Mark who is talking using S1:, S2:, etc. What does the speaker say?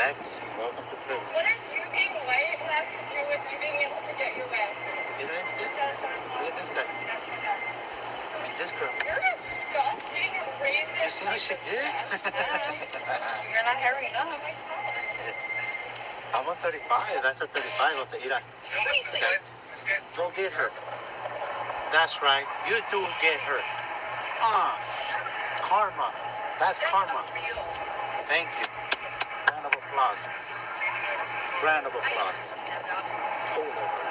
S1: Exactly. Welcome to privilege.
S2: What does you being white have to do with you being able to get your way?
S1: You know, look at this guy. I mean, this girl.
S2: You're disgusting and racist.
S1: You see what she did?
S2: You're not hairy enough.
S1: I'm a 35. That's a 35 of the Iran.
S2: This
S1: guy's don't get her. That's right. You do get her. Karma. That's karma. Thank you. Round of applause. Round of applause. Hold over.